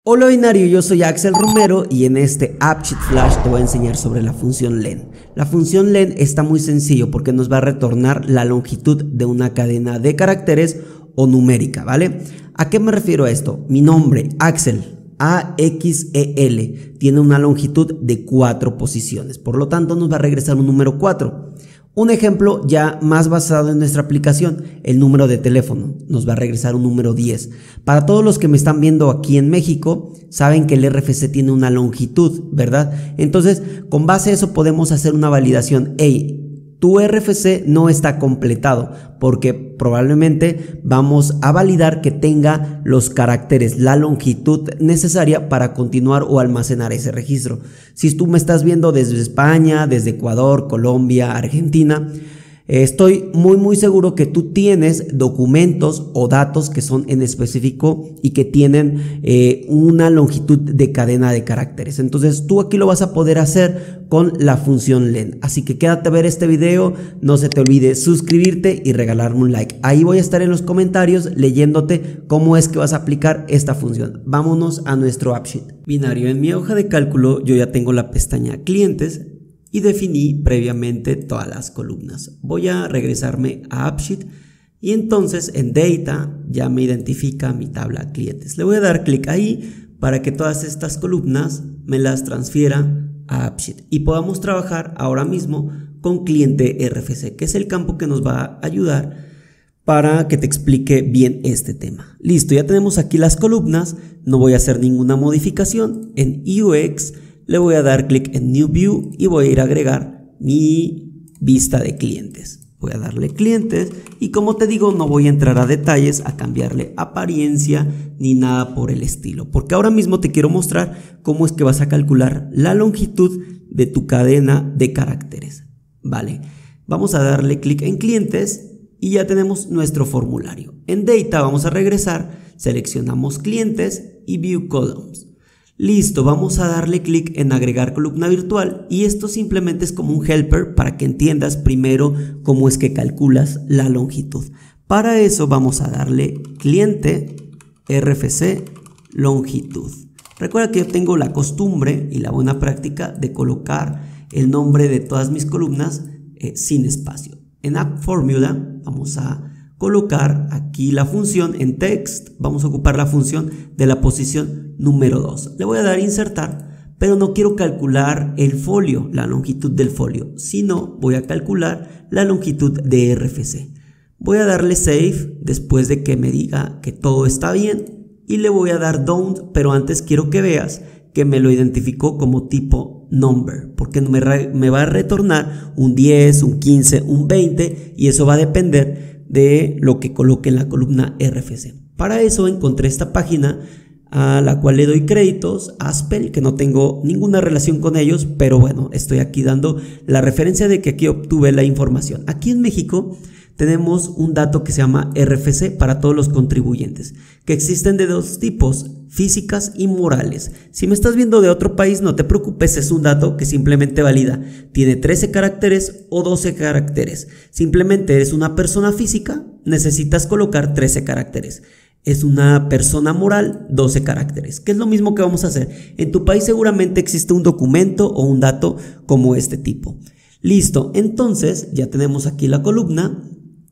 Hola binario, yo soy Axel Romero y en este AppSheet Flash te voy a enseñar sobre la función len. La función len está muy sencillo porque nos va a retornar la longitud de una cadena de caracteres o numérica, ¿vale? ¿A qué me refiero a esto? Mi nombre, Axel, A-X-E-L, tiene una longitud de 4 posiciones, por lo tanto nos va a regresar un número 4. Un ejemplo ya más basado en nuestra aplicación, el número de teléfono, nos va a regresar un número 10. Para todos los que me están viendo aquí en México, saben que el RFC tiene una longitud, ¿verdad? Entonces, con base a eso podemos hacer una validación. Hey, tu RFC no está completado porque probablemente vamos a validar que tenga los caracteres, la longitud necesaria para continuar o almacenar ese registro. Si tú me estás viendo desde España, desde Ecuador, Colombia, Argentina, estoy muy seguro que tú tienes documentos o datos que son en específico y que tienen una longitud de cadena de caracteres. Entonces tú aquí lo vas a poder hacer con la función len. Así que quédate a ver este video, no se te olvide suscribirte y regalarme un like. Ahí voy a estar en los comentarios leyéndote cómo es que vas a aplicar esta función. Vámonos a nuestro AppSheet. Binario, en mi hoja de cálculo yo ya tengo la pestaña clientes y definí previamente todas las columnas. Voy a regresarme a AppSheet y entonces en Data ya me identifica mi tabla clientes. Le voy a dar clic ahí para que todas estas columnas me las transfiera a AppSheet y podamos trabajar ahora mismo con cliente RFC, que es el campo que nos va a ayudar para que te explique bien este tema. Listo, ya tenemos aquí las columnas, no voy a hacer ninguna modificación. En UX le voy a dar clic en New View y voy a ir a agregar mi vista de clientes. Voy a darle clientes y como te digo no voy a entrar a detalles, a cambiarle apariencia ni nada por el estilo. Porque ahora mismo te quiero mostrar cómo es que vas a calcular la longitud de tu cadena de caracteres. Vale, vamos a darle clic en clientes y ya tenemos nuestro formulario. En Data vamos a regresar, seleccionamos clientes y View Columns. Listo, vamos a darle clic en agregar columna virtual y esto simplemente es como un helper para que entiendas primero cómo es que calculas la longitud. Para eso vamos a darle cliente RFC longitud. Recuerda que yo tengo la costumbre y la buena práctica de colocar el nombre de todas mis columnas sin espacio. En App Formula vamos a colocar aquí la función en text, vamos a ocupar la función de la posición número 2. Le voy a dar insertar, pero no quiero calcular el folio, la longitud del folio, sino voy a calcular la longitud de RFC. Voy a darle save después de que me diga que todo está bien y le voy a dar done, pero antes quiero que veas que me lo identificó como tipo number, porque me va a retornar un 10, un 15, un 20 y eso va a depender de lo que coloque en la columna RFC. Para eso encontré esta página a la cual le doy créditos, Aspel, que no tengo ninguna relación con ellos, pero bueno, estoy aquí dando la referencia de que aquí obtuve la información. Aquí en México tenemos un dato que se llama RFC para todos los contribuyentes, que existen de dos tipos, físicas y morales. Si me estás viendo de otro país, no te preocupes, es un dato que simplemente valida. Tiene 13 caracteres o 12 caracteres. Simplemente eres una persona física, necesitas colocar 13 caracteres. Es una persona moral, 12 caracteres, que es lo mismo que vamos a hacer. En tu país seguramente existe un documento o un dato como este tipo. Listo, entonces ya tenemos aquí la columna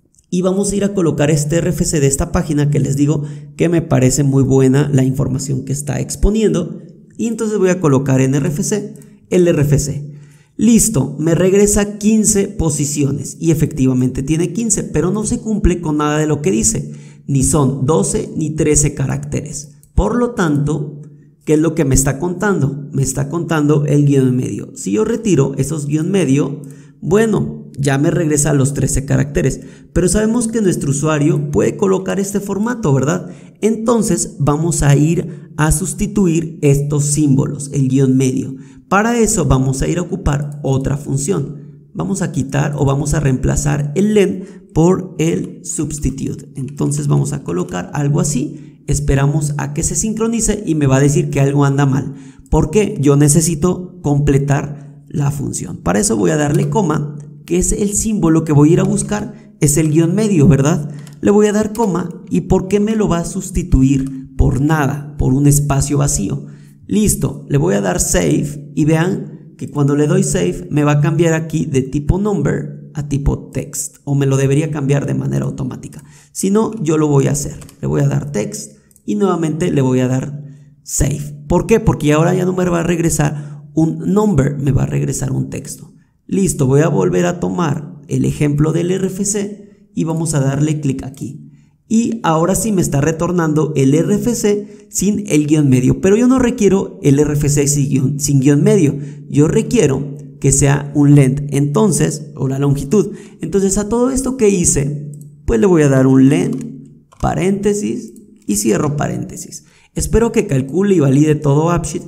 y vamos a ir a colocar este RFC de esta página que les digo que me parece muy buena la información que está exponiendo. Y entonces voy a colocar en RFC el RFC. Listo, me regresa 15 posiciones y efectivamente tiene 15, pero no se cumple con nada de lo que dice. Ni son 12 ni 13 caracteres. Por lo tanto, ¿qué es lo que me está contando? Me está contando el guión medio. Si yo retiro esos guión medio, bueno, ya me regresa a los 13 caracteres. Pero sabemos que nuestro usuario puede colocar este formato, ¿verdad? Entonces vamos a ir a sustituir estos símbolos, el guión medio. Para eso vamos a ir a ocupar otra función. Vamos a quitar o vamos a reemplazar el len por el substitute. Entonces vamos a colocar algo así, esperamos a que se sincronice y me va a decir que algo anda mal, porque yo necesito completar la función. Para eso voy a darle coma, que es el símbolo que voy a ir a buscar, es el guión medio, ¿verdad? Le voy a dar coma y ¿por qué me lo va a sustituir por nada, por un espacio vacío. Listo, le voy a dar save y vean que cuando le doy save me va a cambiar aquí de tipo number a tipo text, o me lo debería cambiar de manera automática. Si no, yo lo voy a hacer. Le voy a dar text y nuevamente le voy a dar save. ¿Por qué? Porque ahora ya no me va a regresar un number, me va a regresar un texto. Listo, voy a volver a tomar el ejemplo del RFC y vamos a darle clic aquí. Y ahora sí me está retornando el RFC sin el guión medio, pero yo no requiero el RFC sin guión medio, yo requiero que sea un length, entonces, o la longitud. Entonces a todo esto que hice, pues le voy a dar un length, paréntesis y cierro paréntesis. Espero que calcule y valide todo AppSheet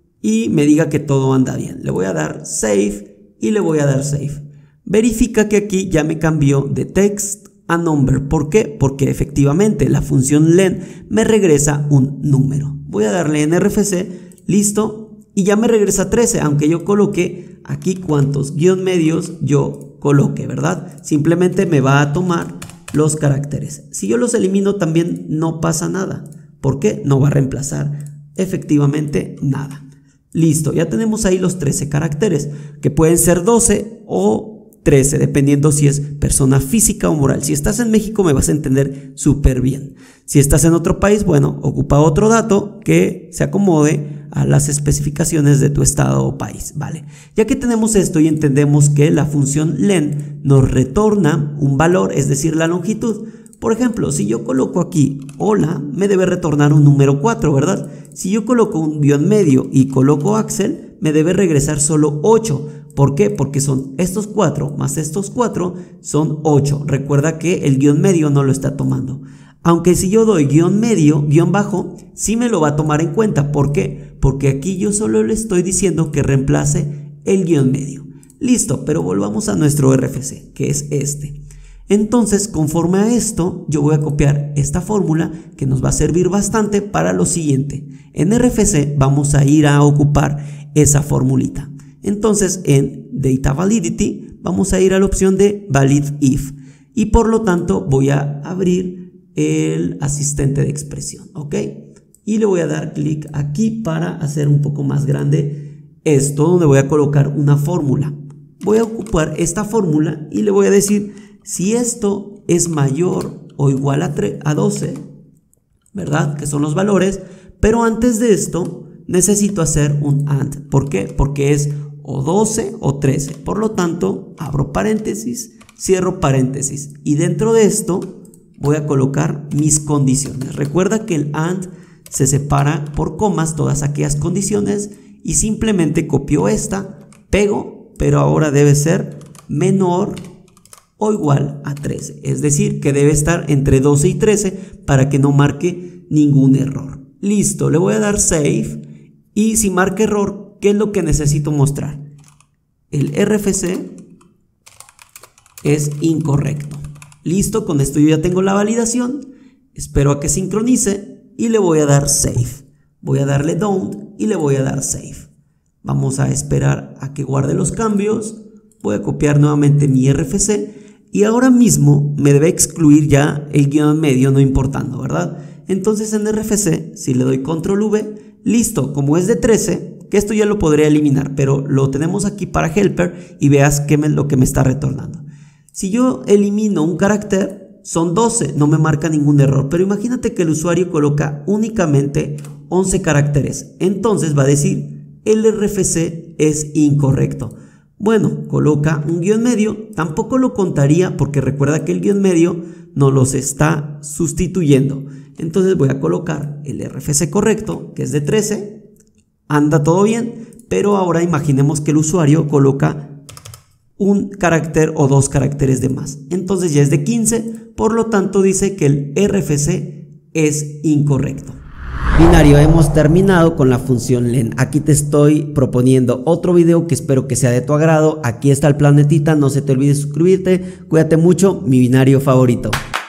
y me diga que todo anda bien. Le voy a dar save y le voy a dar save. Verifica que aquí ya me cambió de text a number. ¿Por qué? Porque efectivamente la función len me regresa un número. Voy a darle en RFC, listo, y ya me regresa 13, aunque yo coloqué aquí cuántos guión medios yo coloque, ¿verdad? Simplemente me va a tomar los caracteres. Si yo los elimino también no pasa nada. ¿Por qué? No va a reemplazar efectivamente nada. Listo, ya tenemos ahí los 13 caracteres, que pueden ser 12 o 13, dependiendo si es persona física o moral. Si estás en México me vas a entender súper bien. Si estás en otro país, bueno, ocupa otro dato que se acomode a las especificaciones de tu estado o país, ¿vale? Ya que tenemos esto y entendemos que la función len nos retorna un valor, es decir, la longitud. Por ejemplo, si yo coloco aquí hola, me debe retornar un número 4, ¿verdad? Si yo coloco un guión medio y coloco Axel, me debe regresar solo 8. ¿Por qué? Porque son estos 4 más estos 4 son 8. Recuerda que el guión medio no lo está tomando. Aunque si yo doy guión medio, guión bajo, sí me lo va a tomar en cuenta. ¿Por qué? Porque aquí yo solo le estoy diciendo que reemplace el guión medio. Listo, pero volvamos a nuestro RFC, que es este. Entonces, conforme a esto, yo voy a copiar esta fórmula que nos va a servir bastante para lo siguiente. En RFC vamos a ir a ocupar esa formulita. Entonces, en Data Validity vamos a ir a la opción de Valid If y por lo tanto voy a abrir el asistente de expresión, ¿ok? Y le voy a dar clic aquí para hacer un poco más grande esto, donde voy a colocar una fórmula. Voy a ocupar esta fórmula y le voy a decir si esto es mayor o igual a 12, ¿verdad? Que son los valores, pero antes de esto necesito hacer un AND. ¿Por qué? Porque es o 12 o 13. Por lo tanto, abro paréntesis, cierro paréntesis y dentro de esto voy a colocar mis condiciones. Recuerda que el AND se separa por comas todas aquellas condiciones y simplemente copio esta, pego, pero ahora debe ser menor o igual a 13, es decir, que debe estar entre 12 y 13 para que no marque ningún error. Listo, le voy a dar save y si marca error, ¿qué es lo que necesito mostrar? El RFC es incorrecto. Listo, con esto yo ya tengo la validación, espero a que sincronice y le voy a dar save. Voy a darle down y le voy a dar save. Vamos a esperar a que guarde los cambios, voy a copiar nuevamente mi RFC y ahora mismo me debe excluir ya el guión medio no importando, ¿verdad? Entonces en RFC, si le doy control V, listo, como es de 13, que esto ya lo podría eliminar, pero lo tenemos aquí para helper y veas qué es lo que me está retornando. Si yo elimino un carácter, son 12, no me marca ningún error, pero imagínate que el usuario coloca únicamente 11 caracteres, entonces va a decir el RFC es incorrecto. Bueno, coloca un guión medio, tampoco lo contaría porque recuerda que el guión medio no los está sustituyendo. Entonces voy a colocar el RFC correcto, que es de 13, anda todo bien, pero ahora imaginemos que el usuario coloca un carácter o 2 caracteres de más. Entonces ya es de 15, por lo tanto dice que el RFC es incorrecto. Binario, hemos terminado con la función len. Aquí te estoy proponiendo otro video que espero que sea de tu agrado. Aquí está el planetita, no se te olvide suscribirte. Cuídate mucho, mi binario favorito.